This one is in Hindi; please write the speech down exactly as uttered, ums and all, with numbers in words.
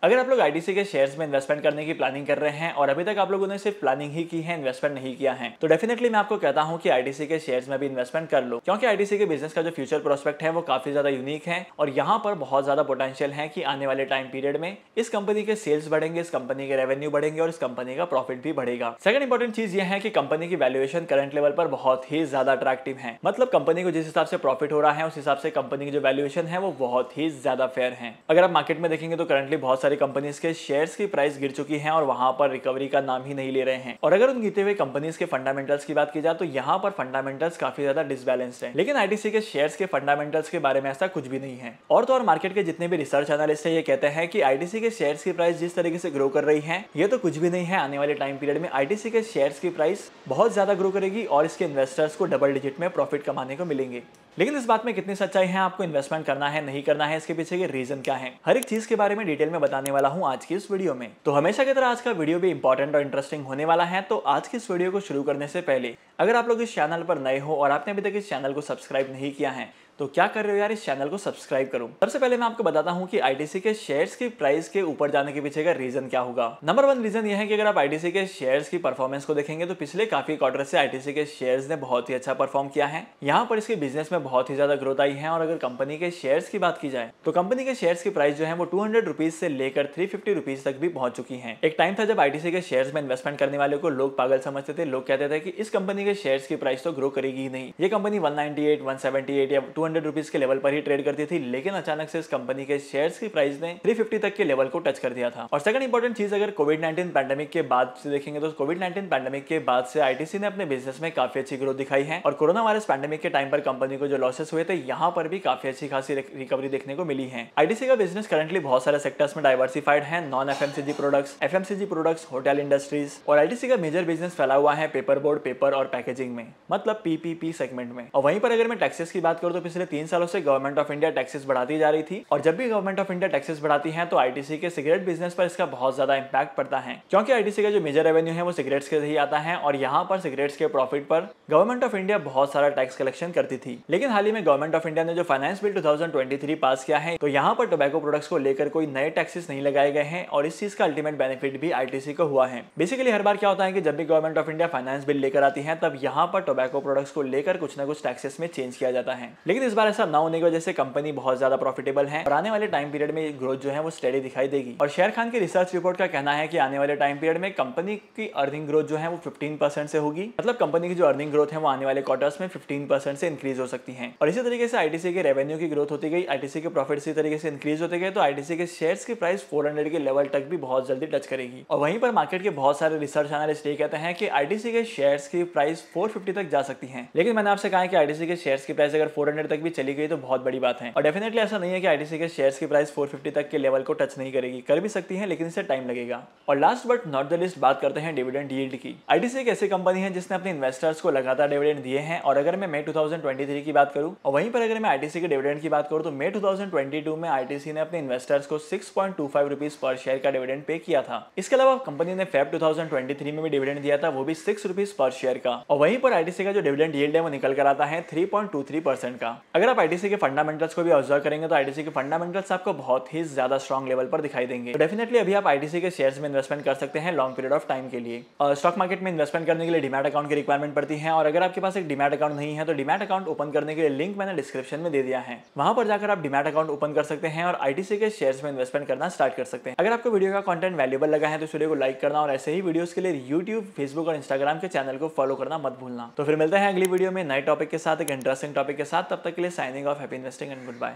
अगर आप लोग आईटीसी के शेयर्स में इन्वेस्टमेंट करने की प्लानिंग कर रहे हैं और अभी तक आप लोगों ने सिर्फ प्लानिंग ही की है, इन्वेस्टमेंट नहीं किया है, तो डेफिनेटली मैं आपको कहता हूं कि आईटीसी के शेयर्स में भी इन्वेस्टमेंट कर लो, क्योंकि आईटीसी के बिजनेस का जो फ्यूचर प्रोस्पेक्ट है वो काफी ज्यादा यूनिक है और यहाँ पर बहुत ज्यादा पोटेंशियल है कि आने वाले टाइम पीरियड में इस कंपनी के सेल्स बढ़ेंगे, इस कंपनी के रेवेन्यू बढ़ेंगे और इस कंपनी का प्रॉफिट भी बढ़ेगा। सेकंड इंपॉर्टेंट चीज यह है कि कंपनी की वैल्यूएशन करंट लेवल पर बहुत ही ज्यादा अट्रैक्टिव है। मतलब कंपनी को जिस हिसाब से प्रॉफिट हो रहा है उस हिसाब से कंपनी की जो वैल्यूएशन है वो बहुत ही ज्यादा फेयर है। अगर आप मार्केट में देखेंगे तो करंटली बहुत सारी कंपनीज के शेयर्स की प्राइस गिर चुकी है और वहां पर रिकवरी का नाम ही नहीं ले रहे हैं। और अगर उन गिरते हुए कंपनीज के फंडामेंटल्स की बात की जाए तो यहाँ पर फंडामेंटल्स काफी ज्यादा डिसबैलेंस्ड है, लेकिन आईटीसी के शेयर्स के फंडामेंटल्स के बारे में ऐसा कुछ भी नहीं है। और तो और मार्केट के जितने भी रिसर्च एनालिस्ट है ये कहते हैं कि आईटीसी के शेयर्स की प्राइस जिस तरीके से ग्रो कर रही है ये तो कुछ भी नहीं है। आने वाले टाइम पीरियड में आईटीसी के शेयर्स की प्राइस बहुत ज्यादा ग्रो करेगी और इसके इन्वेस्टर्स को डबल डिजिट में प्रॉफिट कमाने को मिलेंगे। लेकिन इस बात में कितनी सच्चाई है, आपको इन्वेस्टमेंट करना है नहीं करना है, इसके पीछे के रीजन क्या है, हर एक चीज के बारे में डिटेल में बताने वाला हूं आज की इस वीडियो में। तो हमेशा की तरह आज का वीडियो भी इंपॉर्टेंट और इंटरेस्टिंग होने वाला है। तो आज की इस वीडियो को शुरू करने से पहले अगर आप लोग इस चैनल पर नए हो और आपने अभी तक इस चैनल को सब्सक्राइब नहीं किया है तो क्या कर रहे हो यार, इस चैनल को सब्सक्राइब करो। सबसे पहले मैं आपको बताता हूं कि आईटीसी के शेयर्स की प्राइस के ऊपर जाने के पीछे का रीजन क्या होगा। नंबर वन रीजन यह है कि अगर आप आईटीसी के शेयर्स की परफॉर्मेंस को देखेंगे तो पिछले काफी क्वार्टर से आईटीसी के शेयर्स ने बहुत ही अच्छा परफॉर्म किया है। यहाँ पर इसके बिजनेस में बहुत ही ज्यादा ग्रोथ आई है। और अगर कंपनी के शेयर्स की बात की जाए तो कंपनी के शेयर्स की प्राइस जो है वो टू हंड्रेड रुपीज से लेकर थ्री फिफ्टी रुपीज तक भी पहुंच चुकी है। एक टाइम था जब आईटीसी के शेयर्स में इन्वेस्टमेंट करने वाले को लोग पागल समझते थे। लोग कहते थे कि इस कंपनी के शेयर्स की प्राइस तो ग्रो करेगी ही नहीं, ये company one ninety eight, one seventy eight या टू हंड्रेड रुपीज के लेवल पर ही ट्रेड करती थी। लेकिन अचानक से इस कंपनी के शेयर्स की प्राइस ने थ्री फिफ्टी तक के लेवल को टच कर दिया था। और सेकंड इंपॉर्टेंट चीज अगर कोविड नाइनटीन पैंडेमिक के बाद से देखेंगे तो कोविड नाइनटीन पैंडेमिक के बाद से आईटीसी ने अपने बिजनेस में काफी अच्छी ग्रोथ दिखाई है। और कोरोना वायरस पैंडेमिक के टाइम पर कंपनी को जो लॉसेस हुए थे यहाँ पर भी काफी अच्छी खासी रिकवरी देखने को मिली है। आईटीसी का बिजनेस करंटली बहुत सारे सेक्टर्स में डाइवर्सिफाइड है, non FMCG products, FMCG products, hotel industries. और आईटीसी का मेजर बिजनेस फैला हुआ है पेपर बोर्ड, पेपर और पैकेजिंग में, मतलब पीपीपी सेगमेंट में। और वहीं पर अगर मैं टैक्सेस की बात करूं तो पिछले तीन सालों से गवर्नमेंट ऑफ इंडिया टैक्सेस बढ़ाती जा रही थी। और जब भी गवर्नमेंट ऑफ इंडिया टैक्सेस बढ़ाती है तो आईटीसी के सिगरेट बिजनेस पर इसका बहुत ज्यादा इंपैक्ट पड़ता है, क्योंकि आईटीसी का जो मेजर रेवेन्यू है वो सिगरेट्स के ही आता है। और यहाँ पर सिगरेट्स के प्रॉफिट पर गवर्नमेंट ऑफ इंडिया बहुत सारा टैक्स कलेक्शन करती थी। लेकिन हाल ही में गवर्नमेंट ऑफ इंडिया ने जो finance bill two thousand twenty three pass किया है तो यहाँ पर टोबैको प्रोडक्ट्स को लेकर कोई नए टैक्सेस नहीं लगाए गए हैं और इस चीज का अल्टीमेट बेनिफिट भी आईटीसी को हुआ है। बेसिकली हर बार क्या होता है कि जब भी government of India finance bill लेकर आती है तब यहाँ पर टोबैको प्रोडक्ट्स को लेकर कुछ ना कुछ टैक्सेस में चेंज किया जाता है। लेकिन इस बार ऐसा ना होने की वजह से कंपनी बहुत ज्यादा प्रॉफिटेबल है और आने वाले टाइम पीरियड में ग्रोथ जो है वो स्टेडी दिखाई देगी। और शेयर खान की रिसर्च रिपोर्ट का कहना है कि आने वाले टाइम पीरियड में कंपनी की अर्निंग ग्रोथ जो है वो फिफ्टीन परसेंट से होगी। मतलब कंपनी की जो अर्निंग ग्रोथ है वो आने वाले क्वार्टर्स में फिफ्टीन परसेंट से इंक्रीज हो सकती है। और इसी तरीके से आईटीसी के रेवेन्यू की ग्रोथ होती गई, आईटीसी के प्रॉफिट इसी तरीके से इंक्रीज होते गए तो आईटीसी के शेयर्स की प्राइस फोर हंड्रेड के लेवल तक भी बहुत जल्दी टच करेगी। और वहीं पर मार्केट के बहुत सारे रिसर्च एनालिस्ट ये कहते हैं कि आईटीसी के शेयर्स की प्राइस फोर फिफ्टी तक जा सकती है। लेकिन मैंने आपसे कहा कि आईटीसी के शेयर्स की प्राइस अगर फोर हंड्रेड तक भी चली गई तो बहुत बड़ी बात है। और डेफिनेटली ऐसा नहीं है कि आईटीसी के शेयर्स की प्राइस फोर फिफ्टी तक के लेवल को टच नहीं करेगी, कर भी सकती है लेकिन इससे टाइम लगेगा। और last but not the least बात करते हैं डिविडेंड यील्ड की। आईटीसी एक ऐसी कंपनी है जिसने अपने इन्वेस्टर्स को लगातार डिविडेंड दिए हैं। और अगर मैं May two thousand twenty three की बात करूं और वहीं पर अगर मैं आईटीसी के डिविडेंड की बात करूं तो May two thousand twenty two में आईटीसी ने अपने इन्वेस्टर्स को six point two five rupees पर शेयर का डिविडेंड पे किया था। इसके अलावा कंपनी ने Feb two thousand twenty three में भी डिविडेंड दिया था, वो भी सिक्स रुपीस पर शेयर का। और वहीं पर आईटीसी का जो डिविडेंड यील्ड है वो निकल कर आता है three point two three percent का। अगर आप आईटीसी के फंडामेंटल्स को भी ऑब्जर्व करेंगे तो आईटीसी के फंडामेंटल्स आपको बहुत ही ज्यादा स्ट्रॉन्ग लेवल पर दिखाई देंगे। तो डेफिनेटली अभी आप आईटीसी के शेयर्स में इन्वेस्टमेंट कर सकते हैं लॉन्ग पीरियड ऑफ टाइम के लिए। और स्टॉक मार्केट में इन्वेस्टमेंट करने के लिए डीमैट अकाउंट की रिक्वायरमेंट पड़ती है। और अगर आपके पास एक डीमैट अकाउंट नहीं है तो डीमैट अकाउंट ओपन करने के लिए लिंक मैंने डिस्क्रिप्शन में दे दिया है, वहां पर जाकर आप डीमैट अकाउंट ओपन कर सकते हैं और आईटीसी के शेयर्स में इन्वेस्टमेंट करना स्टार्ट कर सकते हैं। अगर आपको वीडियो का कंटेंट वैल्यूएबल लगा है तो इस वीडियो को लाइक करना और ऐसे ही वीडियोस के लिए यूट्यूब, फेसबुक और इंस्टाग्राम के चैनल को फॉलो करना मत भूलना। तो फिर मिलते हैं अगली वीडियो में नए टॉपिक के साथ, एक इंटरेस्टिंग टॉपिक के साथ। तब तक के लिए signing off, happy investing and good bye.